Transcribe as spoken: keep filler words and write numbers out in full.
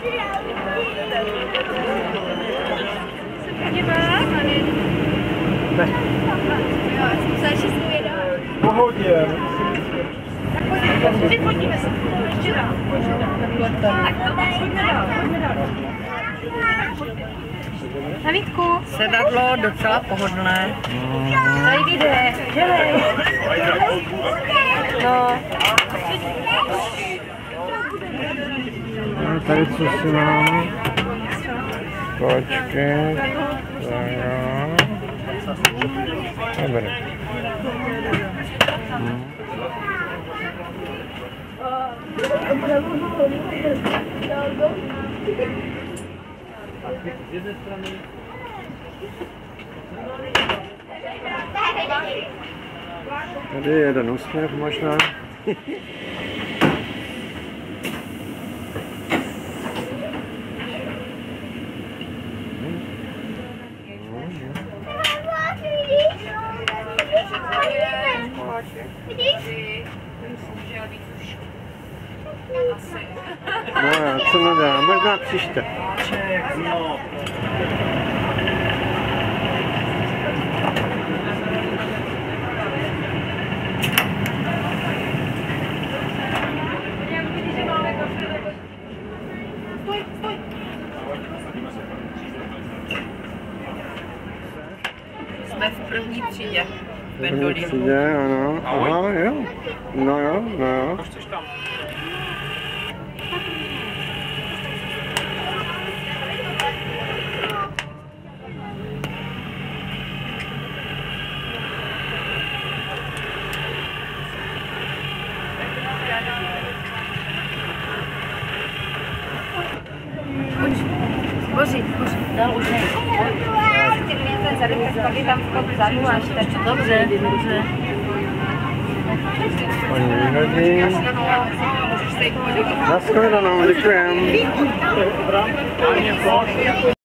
Ne. Pohodě. Podívejme se. Ještě dál. Na Vítku. Sedadlo docela pohodlné. Tady vyjde. Dělej. No. A tady co si máme? Počkej. Dobré. Z jedné strany tady je jeden úsměv možná. No já co nedá, možná příště. No. Jsme v první třídě. V první třídě, ano. Aha, jo. No jo, no jo. Boži, boži, dál už ne. Ten zadek, tak pak je tam vchod vzadu až tak. Dobře, dobře. Paní vyhodí. Naschledanou, děkujem.